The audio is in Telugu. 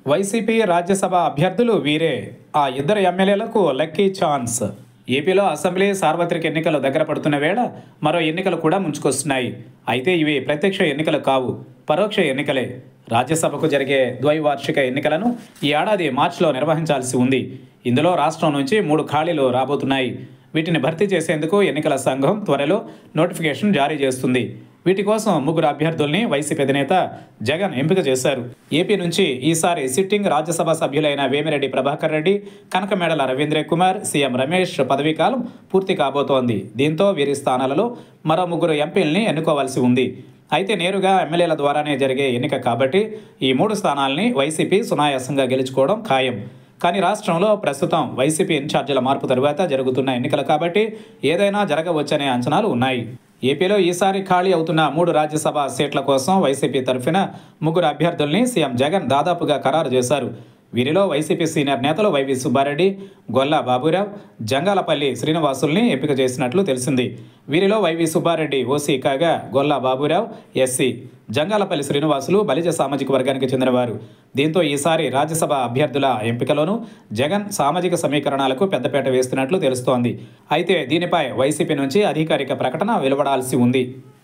వైసీపీ రాజ్యసభ అభ్యర్థులు వీరే. ఆ ఇద్దరు ఎమ్మెల్యేలకు లక్కీ ఛాన్స్. ఏపీలో అసెంబ్లీ సార్వత్రిక ఎన్నికలు దగ్గర పడుతున్న వేళ మరో ఎన్నికలు కూడా ముంచుకొస్తున్నాయి. అయితే ఇవి ప్రత్యక్ష ఎన్నికలు కావు, పరోక్ష ఎన్నికలే. రాజ్యసభకు జరిగే ద్వైవార్షిక ఎన్నికలను ఈ ఏడాది మార్చిలో నిర్వహించాల్సి ఉంది. ఇందులో రాష్ట్రం నుంచి 3 ఖాళీలు రాబోతున్నాయి. వీటిని భర్తీ చేసేందుకు ఎన్నికల సంఘం త్వరలో నోటిఫికేషన్ జారీ చేస్తుంది. వీటి కోసం 3 అభ్యర్థుల్ని వైసీపీ అధినేత జగన్ ఎంపిక చేశారు. ఏపీ నుంచి ఈసారి సిట్టింగ్ రాజ్యసభ సభ్యులైన వేమిరెడ్డి ప్రభాకర్ రెడ్డి, కనకమేడల రవీంద్ర కుమార్, సీఎం రమేష్ పదవీకాలం పూర్తి కాబోతోంది. దీంతో వీరి స్థానాలలో మరో 3 ఎంపీల్ని ఎన్నుకోవాల్సి ఉంది. అయితే నేరుగా ఎమ్మెల్యేల ద్వారానే జరిగే ఎన్నిక కాబట్టి ఈ 3 స్థానాల్ని వైసీపీ సునాయాసంగా గెలుచుకోవడం ఖాయం. కానీ రాష్ట్రంలో ప్రస్తుతం వైసీపీ ఇన్ఛార్జీల మార్పు తరువాత జరుగుతున్న ఎన్నికలు కాబట్టి ఏదైనా జరగవచ్చనే అంచనాలు ఉన్నాయి. ఏపీలో ఈసారి ఖాళీ అవుతున్న 3 రాజ్యసభ సీట్ల కోసం వైసీపీ తరఫున 3 అభ్యర్థుల్ని సీఎం జగన్ దాదాపుగా ఖరారు చేశారు. వీరిలో వైసీపీ సీనియర్ నేతలు వైవి సుబ్బారెడ్డి, గొల్లా బాబురావు, జంగాలపల్లి శ్రీనివాసుల్ని ఎంపిక చేసినట్లు తెలిసింది. వీరిలో వైవి సుబ్బారెడ్డి ఓసీ కాగా గొల్లా బాబురావు ఎస్సీ, జంగాలపల్లి శ్రీనివాసులు బలిజ సామాజిక వర్గానికి చెందినవారు. దీంతో ఈసారి రాజ్యసభ అభ్యర్థుల ఎంపికలోనూ జగన్ సామాజిక సమీకరణాలకు పెద్దపీట వేస్తున్నట్లు తెలుస్తోంది. అయితే దీనిపై వైసీపీ నుంచి అధికారిక ప్రకటన వెలువడాల్సి ఉంది.